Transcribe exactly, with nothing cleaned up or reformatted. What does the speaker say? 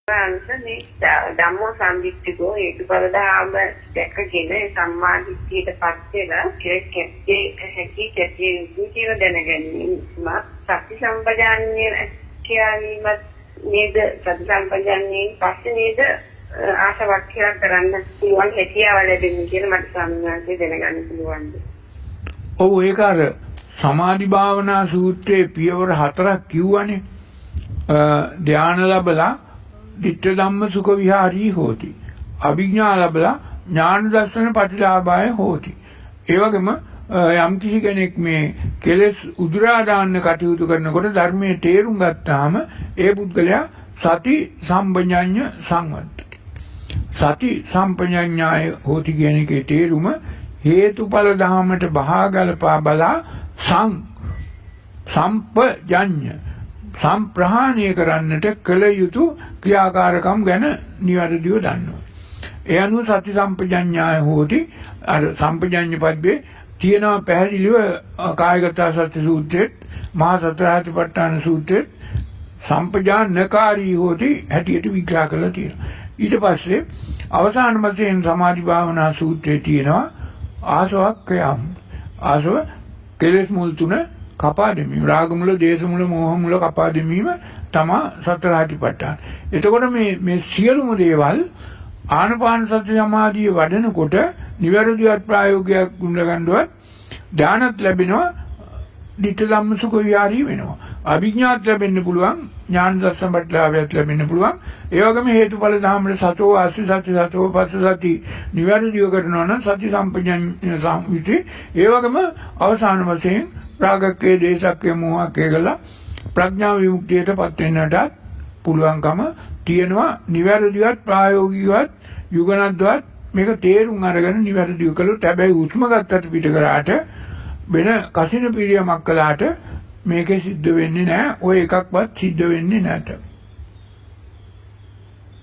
මේ ධම්මෝ සම්දික්කෝ හේතුඵල ධාම දැකගෙන සම්මාදිට්ඨියටපත් වෙලා කෙරෙන්නේ හැකි කැටි ජීව දැනගැනීම සති සම්පජාන්‍ය කියවීමත් නේද සති සම්පජාන්‍යයෙන් පස්සේ නේද ආශාවක් කියලා කරන්න පුළුවන් හැකියාව ලැබෙන්නේ කියලා මට සම්මාදිට්ඨිය දැනගන්න පුළුවන්. ඔව් ඒක අර සමාධි භාවනා සූත්‍රයේ පියවර හතරක් කිව්වනේ. ධානය ලැබලා ditta dhamma sukha vihari hoti abhijñā labala ඥාන දර්ශන පටිලාභය හෝති. ඒ වගේම යම් කිසි කෙනෙක් මේ කෙලෙස් උදුරා දාන්න කටයුතු කරනකොට ධර්මයේ තේරුම් ගත්තාම ඒ පුද්ගලයා සති සම්පජඤ්ඤ සංවත්තති. සති සම්පජඤ්ඤාය හෝති කියන එකේ තේරුම හේතුඵල ධාමයට බහාගලපා බලා සං සම්පජඤ්ඤ සම්ප්‍රහාණය කරන්නට කළ යුතු ක්‍රියාකාරකම් ගැන නිවැරදිව දන්නවා. ඒ අනුව සති සම්පජඤ්ඤාය හෝති අර සම්පජඤ්ඤ පද්වේ තියෙනවා පැහැදිලිව කායගත සති සූත්‍රෙත් මහා සතරාතිපට්ඨාන සූත්‍රෙත් සම්පජානකාරී හෝති හැටියට විග්‍රහ කරලා තියෙනවා. ඊට පස්සේ අවසාන වශයෙන් සමාධි භාවනා සූත්‍රයේ තියෙනවා ආසවක්ඛයම්. ආසව කෙලෙස් මුල් තුන කපා දෙමීම රාග මුල දේශ මුල මෝහ මුල කපා දෙමීම තමයි සතරාතිපට්ඨාන. එතකොට මේ මේ සියලුම දේවල් ආනපාන සති සමාධිය වඩනකොට නිවැරදිවත් ප්‍රායෝගිකව ගුණ ගන්නවත් ඥානත් ලැබෙනවා ditta dhamma sukha vihari වෙනවා. අභිඥාත් ලැබෙන්න පුළුවන් ඥාන දර්ශන පටලාවයත් ලැබෙන්න පුළුවන්. ඒ වගේම හේතුඵල ධාමයේ සතෝ ආසි සති සතෝ පස්ස සති නිවැරදිව කරනවා නම් සති සම්පජඤ්ඤ සම්විති. ඒ වගේම අවසාන වශයෙන් රාගකේ දේශකේ මොහකේ ගලා ප්‍රඥා විමුක්තියටපත් වෙන්නට පුළුවන්කම තියෙනවා. නිවැරදිවත් ප්‍රායෝගිකවත් යුගනද්වත් මේක තේරුම් අරගෙන නිවැරදිව කළොත් හැබැයි උස්ම ගත්තට පිට කරාට වෙන කසින පිළියමක් කළාට මේකේ සිද්ධ වෙන්නේ නැහැ. ඔය එකක්වත් සිද්ධ වෙන්නේ නැත.